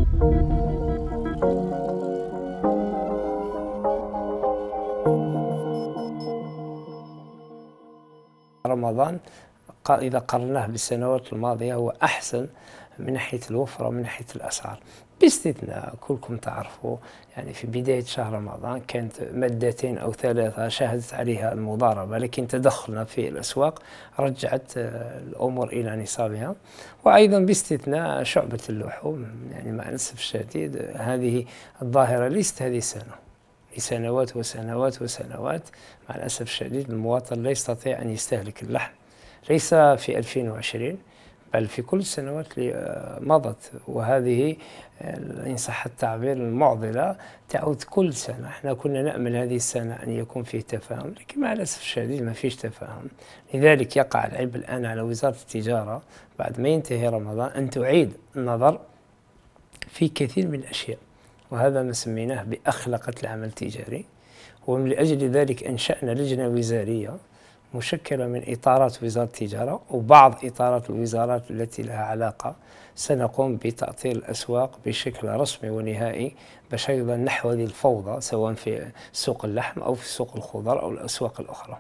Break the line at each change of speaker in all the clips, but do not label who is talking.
رمضان إذا قارناه بالسنوات الماضية هو أحسن من ناحية الوفرة ومن ناحية الأسعار، باستثناء كلكم تعرفوا يعني في بداية شهر رمضان كانت مادتين أو ثلاثة شهدت عليها المضاربة، لكن تدخلنا في الأسواق رجعت الأمور إلى نصابها. وأيضا باستثناء شعبة اللحوم، يعني مع الأسف الشديد هذه الظاهرة ليست هذه السنة، لسنوات وسنوات وسنوات مع الأسف الشديد المواطن لا يستطيع أن يستهلك اللحم، ليس في 2020 بل في كل السنوات اللي مضت، وهذه إن صح التعبير المعضلة تعود كل سنة. احنا كنا نأمل هذه السنة أن يكون فيه تفاهم، لكن مع الأسف الشديد ما فيش تفاهم. لذلك يقع العبء الآن على وزارة التجارة بعد ما ينتهي رمضان أن تعيد النظر في كثير من الأشياء، وهذا ما سميناه بأخلقة العمل التجاري. ومن أجل ذلك أنشأنا لجنة وزارية مشكلة من إطارات وزارة التجارة وبعض إطارات الوزارات التي لها علاقة، سنقوم بتأطير الأسواق بشكل رسمي ونهائي باش أيضا نحو هذه الفوضى سواء في سوق اللحم أو في سوق الخضر أو الأسواق الأخرى.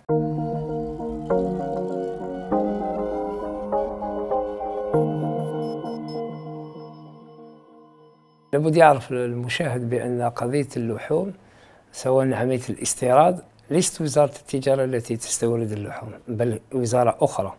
لابد يعرف المشاهد بأن قضية اللحوم سواء عملية الاستيراد ليست وزارة التجارة التي تستورد اللحوم بل وزارة أخرى،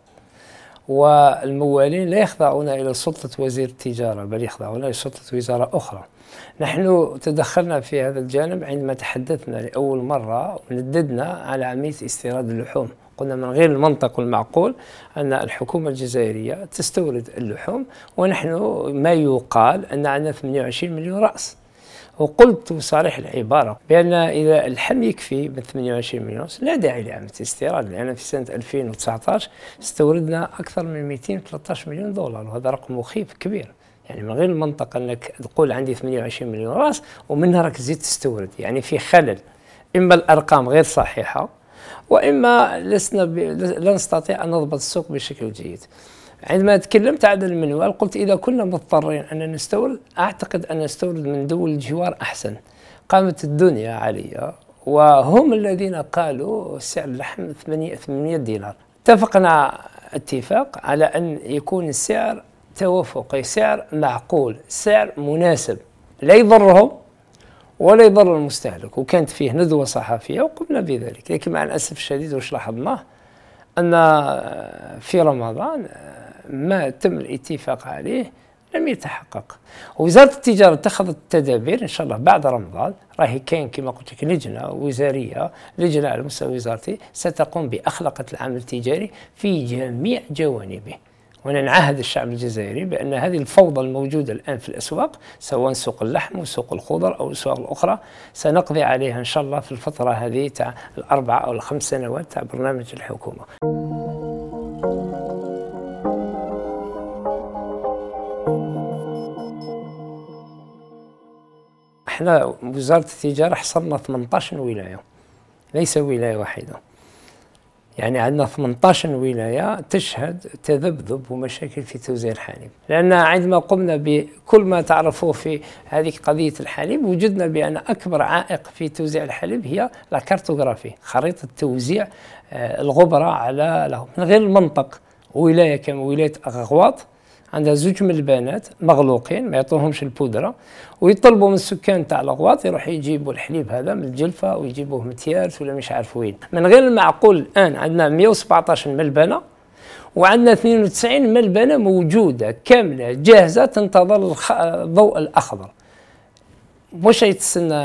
والموالين لا يخضعون إلى سلطة وزير التجارة بل يخضعون إلى سلطة وزارة أخرى. نحن تدخلنا في هذا الجانب عندما تحدثنا لأول مرة ونددنا على عملية استيراد اللحوم، قلنا من غير المنطق والمعقول أن الحكومة الجزائرية تستورد اللحوم ونحن ما يقال أن عندنا 28 مليون رأس. وقلت صريح العبارة بأن إذا اللحم يكفي من 28 مليون لا داعي لعملية الاستيراد، لأن في سنة 2019 استوردنا أكثر من 213 مليون دولار، وهذا رقم مخيف كبير. يعني من غير المنطق أنك تقول عندي 28 مليون رأس ومنها راك تزيد تستورد، يعني في خلل، إما الأرقام غير صحيحة وإما لا نستطيع أن نضبط السوق بشكل جيد. عندما تكلمت عن المنوال قلت إذا كنا مضطرين أن نستورد أعتقد أن نستورد من دول الجوار أحسن. قامت الدنيا علي وهم الذين قالوا سعر اللحم 800 دينار. اتفقنا اتفاق على أن يكون السعر توافقي، سعر معقول، سعر مناسب لا يضرهم ولا يضر المستهلك، وكانت فيه ندوة صحفية وقمنا بذلك. لكن مع الأسف الشديد وش لاحظناه أن في رمضان ما تم الاتفاق عليه لم يتحقق. ووزارة التجارة اتخذت التدابير إن شاء الله بعد رمضان، راهي كاين كما قلت لك لجنة وزارية، لجنة على مستوى وزارتي ستقوم بأخلقة العمل التجاري في جميع جوانبه. وأنا نعهد الشعب الجزائري بأن هذه الفوضى الموجودة الآن في الأسواق سواء سوق اللحم وسوق الخضر أو الأسواق الأخرى سنقضي عليها إن شاء الله في الفترة هذه تاع ال4 أو ال5 سنوات تاع برنامج الحكومة. احنا وزارة التجارة حصلنا 18 ولاية، ليس ولاية واحدة، يعني عندنا 18 ولاية تشهد تذبذب ومشاكل في توزيع الحليب. لأن عندما قمنا بكل ما تعرفوه في هذه قضية الحليب وجدنا بأن أكبر عائق في توزيع الحليب هي الكارتوغرافي، خريطة توزيع الغبرة على له من غير المنطق. ولاية كما ولاية أغواط عندها 2 من البنات مغلوقين ما يعطوهمش البودرة، ويطلبوا من السكان تاع الأغواط يروحوا يجيبوا الحليب هذا من الجلفة ويجيبوه من تيارت ولا مش عارف وين. من غير المعقول الآن عندنا 117 ملبنة وعندنا 92 ملبنة موجودة كاملة جاهزة تنتظر الضوء الأخضر. واش يتسنى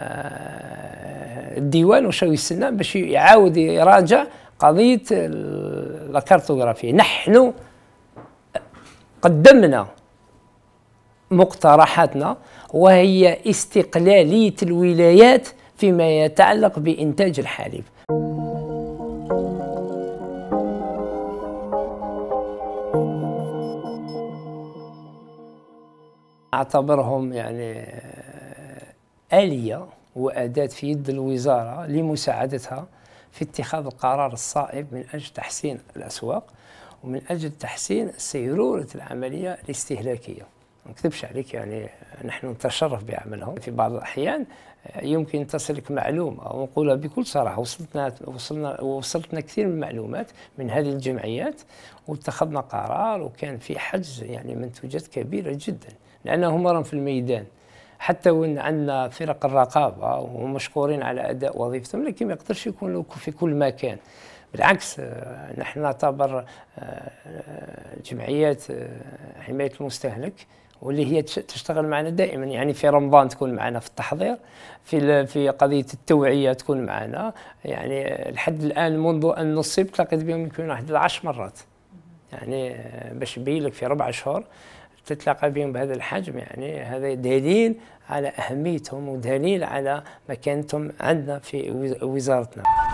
الديوان واش يستنى باش يعاود يراجع قضية الكارتوغرافية؟ نحن قدمنا مقترحاتنا وهي استقلالية الولايات فيما يتعلق بإنتاج الحليب. أعتبرهم يعني آلية وأداة في يد الوزارة لمساعدتها في اتخاذ القرار الصائب من أجل تحسين الأسواق ومن أجل تحسين سيرورة العملية الاستهلاكية، ما نكذبش عليك يعني نحن نتشرف بعملهم. في بعض الأحيان يمكن تصلك معلومة أو نقولها بكل صراحة، وصلتنا كثير من المعلومات من هذه الجمعيات، واتخذنا قرار وكان في حجز يعني منتوجات كبيرة جدا، لأنهم راهم في الميدان. حتى وإن عندنا فرق الرقابة ومشكورين على أداء وظيفتهم، لكن ما يقدرش يكون في كل مكان. بالعكس نحن نعتبر جمعيات حماية المستهلك واللي هي تشتغل معنا دائما، يعني في رمضان تكون معنا في التحضير، في قضية التوعية تكون معنا، يعني لحد الآن منذ أن نصبت لقيت بهم يمكن واحد 10 مرات، يعني باش نبين لك في 4 شهور تتلاقى بهم بهذا الحجم. يعني هذا دليل على أهميتهم ودليل على مكانتهم عندنا في وزارتنا.